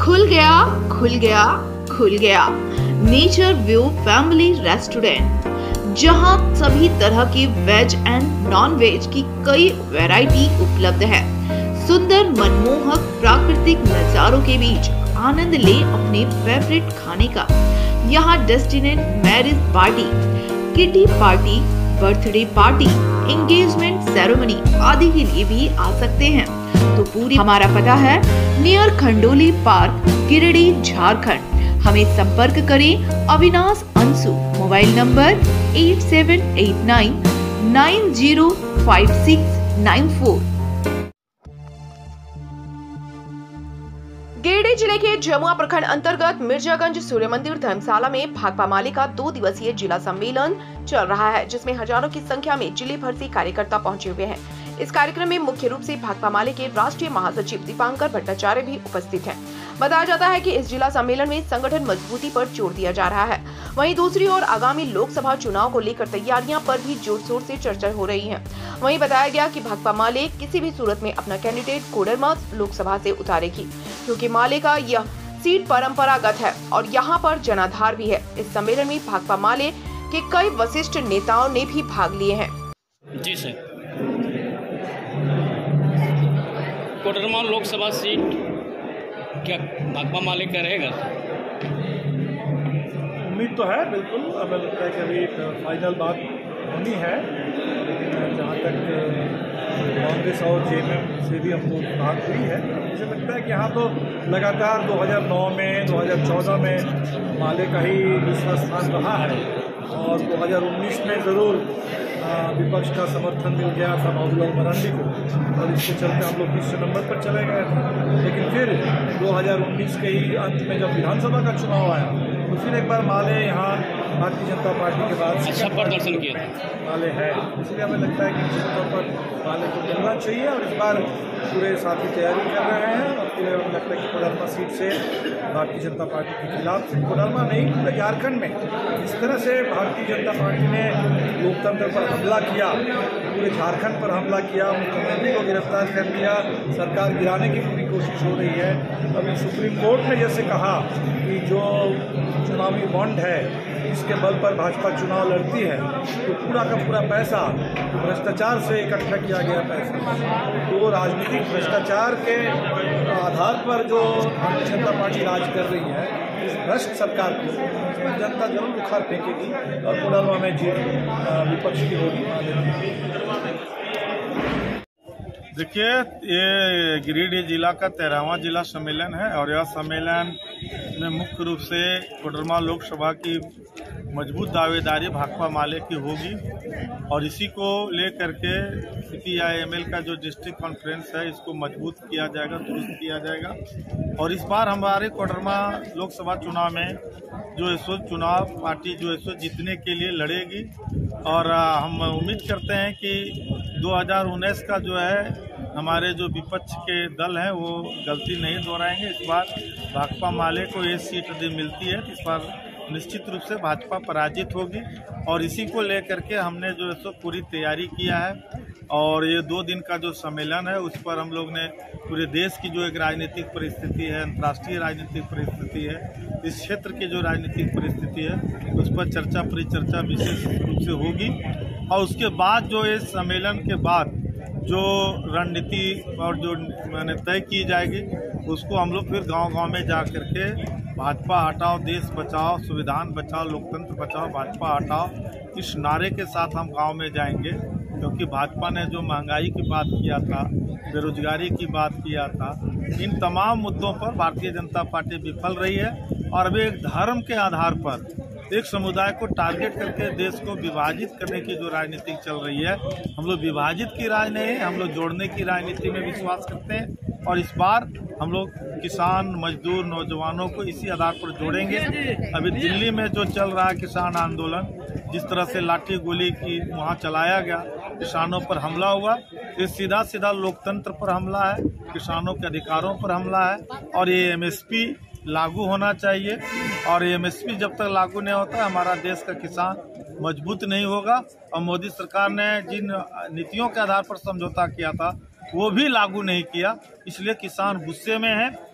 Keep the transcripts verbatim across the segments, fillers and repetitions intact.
खुल गया खुल गया खुल गया नेचर व्यू फैमिली रेस्टोरेंट, जहां सभी तरह की वेज एंड नॉन वेज की कई वैरायटी उपलब्ध है। सुंदर मनमोहक प्राकृतिक नजारों के बीच आनंद ले अपने फेवरेट खाने का। यहाँ destination marriage party, kitty party, birthday party, engagement ceremony आदि के लिए भी आ सकते हैं। तो पूरी हमारा पता है नियर खंडोली पार्क, गिरिडीह, झारखंड। हमें संपर्क करें Avinash Anshu, mobile number eight seven eight nine nine zero five six nine four. Giridih जिले के जमुआ प्रखंड अंतर्गत मिर्जागंज सूर्य मंदिर धर्मशाला में भाकपा माले का दो दिवसीय जिला सम्मेलन चल रहा है, जिसमें हजारों की संख्या में जिले भर से कार्यकर्ता पहुंचे हुए हैं। इस कार्यक्रम में मुख्य रूप से भाकपा माले के राष्ट्रीय महासचिव दीपांकर भट्टाचार्य भी उपस्थित हैं। बताया जाता है कि इस जिला सम्मेलन में संगठन मजबूती पर जोर दिया जा रहा है। वहीं दूसरी ओर आगामी लोकसभा चुनाव को लेकर तैयारियां पर भी जोर शोर से चर्चा हो रही है। वहीं बताया गया कि भाकपा माले किसी भी सूरत में अपना कैंडिडेट कोडरमा लोकसभा से उतारेगी, क्योंकि माले का यह सीट परंपरागत है और यहाँ पर जनाधार भी है। इस सम्मेलन में भाकपा माले के कई वरिष्ठ नेताओं ने भी भाग लिए हैं। जी सर, कोडरमा लोकसभा सीट क्या भाकपा माले का रहेगा? उम्मीद तो है, बिल्कुल। अब लगता है कि अभी फाइनल बात होनी है, लेकिन जहाँ तक कांग्रेस और जेएमएम से भी हमको बात हुई है, मुझे लगता है कि यहाँ तो लगातार दो हज़ार नौ में, दो हज़ार चौदह में माले का ही दूसरा स्थान रहा है और दो हज़ार उन्नीस में ज़रूर विपक्ष का समर्थन मिल गया था बाबूलाल मरांडी को और इसके चलते हम लोग तीसरे नंबर पर चले गए थे। लेकिन फिर दो हज़ार उन्नीस के ही अंत में जब विधानसभा का चुनाव आया तो फिर एक बार माले यहाँ भारतीय जनता पार्टी के बाद अच्छा प्रदर्शन किया था। माले है, इसलिए हमें लगता है कि निश्चित तौर पर माले को मिलना चाहिए और इस बार पूरे साथी तैयारी कर रहे हैं और पूरे हमें लगता है कि कोडरमा सीट से भारतीय जनता पार्टी के खिलाफ सिर्फ कोडरमा नहीं पूरे झारखंड में इस तरह से भारतीय जनता पार्टी ने लोकतंत्र पर हमला किया, पूरे झारखंड पर हमला किया, मुख्यमंत्री को गिरफ्तार कर लिया, सरकार गिराने की पूरी कोशिश हो रही है। अभी सुप्रीम कोर्ट ने जैसे कहा कि जो चुनावी बॉन्ड है इसके बल पर भाजपा चुनाव लड़ती है तो पूरा का पूरा पैसा भ्रष्टाचार से इकट्ठा किया गया पैसा, तो राजनीतिक भ्रष्टाचार के आधार पर जो भारतीय जनता पार्टी राज कर रही है, इस भ्रष्ट सरकार को इसमें जनता जरूर बुखार फेंकेगी और कोडरमा में जीत विपक्ष की होगी। देखिए, ये गिरिडीह जिला का तेरहवां जिला सम्मेलन है और यह सम्मेलन में मुख्य रूप से कोडरमा लोकसभा की मजबूत दावेदारी भाकपा माले की होगी और इसी को लेकर के सीपीआईएमएल का जो डिस्ट्रिक्ट कॉन्फ्रेंस है इसको मजबूत किया जाएगा, दुरुस्त किया जाएगा। और इस बार हमारे कोडरमा लोकसभा चुनाव में जो इस वक्त चुनाव पार्टी जो इस वक्त जीतने के लिए लड़ेगी और हम उम्मीद करते हैं कि दो हज़ार उन्नीस का जो है हमारे जो विपक्ष के दल हैं वो गलती नहीं दोहराएंगे। इस बार भाकपा माले को ये सीट यदि मिलती है तो इस बार निश्चित रूप से भाजपा पराजित होगी और इसी को लेकर के हमने जो है सो पूरी तैयारी किया है। और ये दो दिन का जो सम्मेलन है उस पर हम लोग ने पूरे देश की जो एक राजनीतिक परिस्थिति है, अंतर्राष्ट्रीय राजनीतिक परिस्थिति है, इस क्षेत्र की जो राजनीतिक परिस्थिति है उस पर चर्चा परिचर्चा विशेष रूप से होगी और उसके बाद जो इस सम्मेलन के बाद जो रणनीति और जो मैंने तय की जाएगी उसको हम लोग फिर गांव-गांव में जा कर के भाजपा हटाओ, देश बचाओ, संविधान बचाओ, लोकतंत्र बचाओ, भाजपा हटाओ, इस नारे के साथ हम गांव में जाएंगे। क्योंकि भाजपा ने जो महंगाई की बात किया था, बेरोजगारी की बात किया था, इन तमाम मुद्दों पर भारतीय जनता पार्टी विफल रही है और अभी एक धर्म के आधार पर एक समुदाय को टारगेट करके देश को विभाजित करने की जो राजनीति चल रही है, हम लोग विभाजित की राज नहीं है, हम लोग जोड़ने की राजनीति में विश्वास करते हैं और इस बार हम लोग किसान, मजदूर, नौजवानों को इसी आधार पर जोड़ेंगे। अभी दिल्ली में जो चल रहा है किसान आंदोलन, जिस तरह से लाठी गोली की वहाँ चलाया गया, किसानों पर हमला हुआ, ये सीधा सीधा लोकतंत्र पर हमला है, किसानों के अधिकारों पर हमला है और ये एमएसपी लागू होना चाहिए और एमएसपी जब तक लागू नहीं होता हमारा देश का किसान मजबूत नहीं होगा। और मोदी सरकार ने जिन नीतियों के आधार पर समझौता किया था वो भी लागू नहीं किया, इसलिए किसान गुस्से में है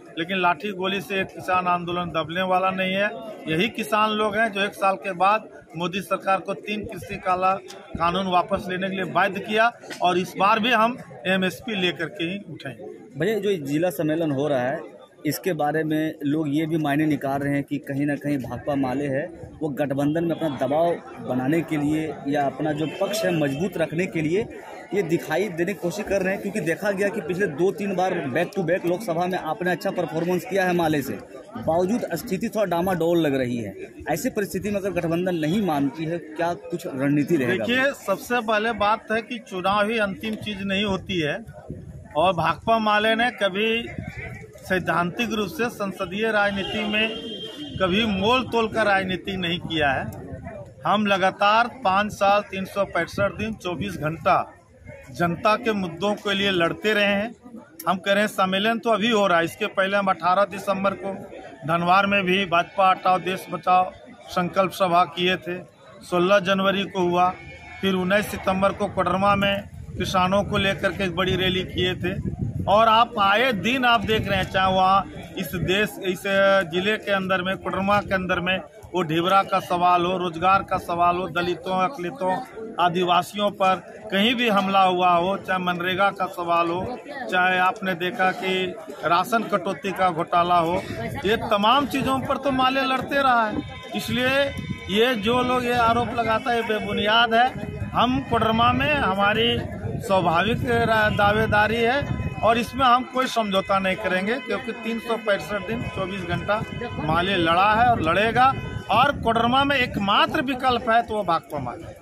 लेकिन लाठी गोली से किसान आंदोलन दबने वाला नहीं है। यही किसान लोग हैं जो एक साल के बाद मोदी सरकार को तीन कृषि काला कानून वापस लेने के लिए बाध्य किया, और इस बार भी हम एमएसपी लेकर के ही उठेंगे। भैया, जो जिला सम्मेलन हो रहा है इसके बारे में लोग ये भी मायने निकाल रहे हैं कि कहीं ना कहीं भाकपा माले है वो गठबंधन में अपना दबाव बनाने के लिए या अपना जो पक्ष है मजबूत रखने के लिए ये दिखाई देने की कोशिश कर रहे हैं, क्योंकि देखा गया कि पिछले दो तीन बार बैक टू बैक लोकसभा में आपने अच्छा परफॉर्मेंस किया है माले से, बावजूद स्थिति थोड़ा डामाडोल लग रही है। ऐसी परिस्थिति में अगर गठबंधन नहीं मानती है, क्या कुछ रणनीति रहेगा? देखिए, सबसे पहले बात है कि चुनाव ही अंतिम चीज नहीं होती है, और भाकपा माले ने कभी सैद्धांतिक रूप से संसदीय राजनीति में कभी मोल तोल कर राजनीति नहीं किया है। हम लगातार पाँच साल तीन सौ पैंसठ दिन चौबीस घंटा जनता के मुद्दों के लिए लड़ते रहे हैं। हम कह रहे हैं सम्मेलन तो अभी हो रहा है, इसके पहले हम अठारह दिसंबर को धनवार में भी भाजपा हटाओ देश बचाओ संकल्प सभा किए थे। सोलह जनवरी को हुआ, फिर उन्नीस सितंबर को कोडरमा में किसानों को लेकर के एक बड़ी रैली किए थे। और आप आए दिन आप देख रहे हैं, चाहे वहाँ इस देश इस जिले के अंदर में कोडरमा के अंदर में वो ढिबरा का सवाल हो, रोजगार का सवाल हो, दलितों अकलितों आदिवासियों पर कहीं भी हमला हुआ हो, चाहे मनरेगा का सवाल हो, चाहे आपने देखा कि राशन कटौती का घोटाला हो, ये तमाम चीज़ों पर तो माले लड़ते रहा है। इसलिए ये जो लोग ये आरोप लगाता है ये बेबुनियाद है। हम कोडरमा में हमारी स्वाभाविक दावेदारी है और इसमें हम कोई समझौता नहीं करेंगे, क्योंकि तीन सौ पैंसठ दिन चौबीस घंटा माले लड़ा है और लड़ेगा, और कोडरमा में एकमात्र विकल्प है तो वो भाकपा माले।